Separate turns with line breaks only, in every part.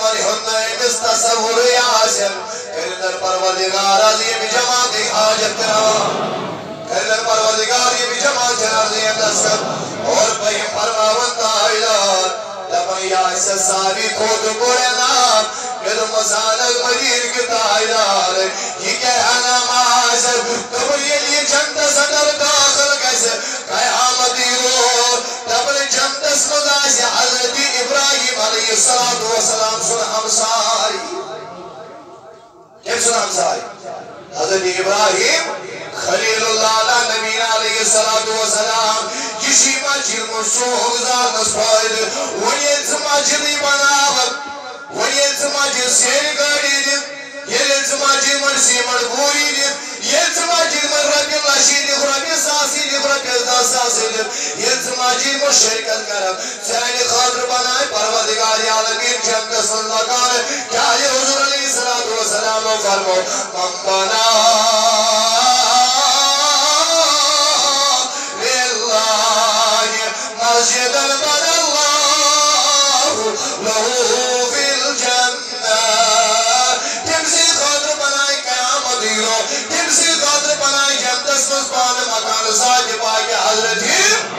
Yemen हुन्नैमिस तसव्वुर यासिन करिदर परवरदिगार अज़ीम जमात हाजत रवा करिदर परवरदिगार ये भी जमात अज़ीम दस्कर और भाई फरमावन ताइलार तब या इसे सारी खुद बोले नाम मेरे मसानक मदीन के ताइलार ये क्या नमाज तब ये लिए जन्नत सदर दाखिल कैसे क़यामत रो तब जन्नत मज़ाज हज़रत इब्राहीम अलैहिस्सलातु वस्सलाम सुन हमसारी क्या सुन हमसारी हज़रत इब्राहीम खलीलुल्लाह नबीना अलैहिस्सलातु वस्सलाम किसी मस्जिद में सोहज़ार नस्फ़ाइद वो ये मस्जिद बनावत वो ये मस्जिद सेल गाड़ी दिन ये मस्जिद में सीमट पूरी दिन ये मस्जिद में रबी लाशी दिन रबी सासी दिन रबी दासासी दिन ये मस्जिद में शिरकत करब सारे खातिर बनाए परवरदिगार आलमीन जन्नत सल्लल्लाहु क्या ये हुजूर अलैहिस्सलातु वस्सलाम फरमाओ मन बना مسجدا بنى الله له في الجنة تمسي قدر بناي قيامت يرو تمسي قدر بناي جنة سبحان مكان ساجد باقي حضرتي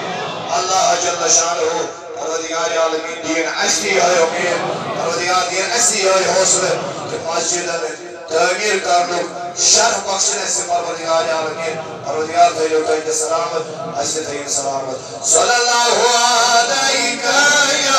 الله جل شانه परवरदिगार आलमीन दीन ऐसी है उम्मीद परवरदिगार दीन ऐसी है हौसला कि मस्जिद में तामीर कर लो शर्फ बख्शने से परवरदिगार आलमीन परवरदिगार दे के सलामत ऐसे थे सलामत सल्लल्लाहु अलैका या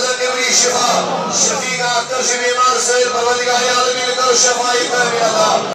शफीक अख्तर से बीमार से परवरदिगार आलमीन करो शफाई का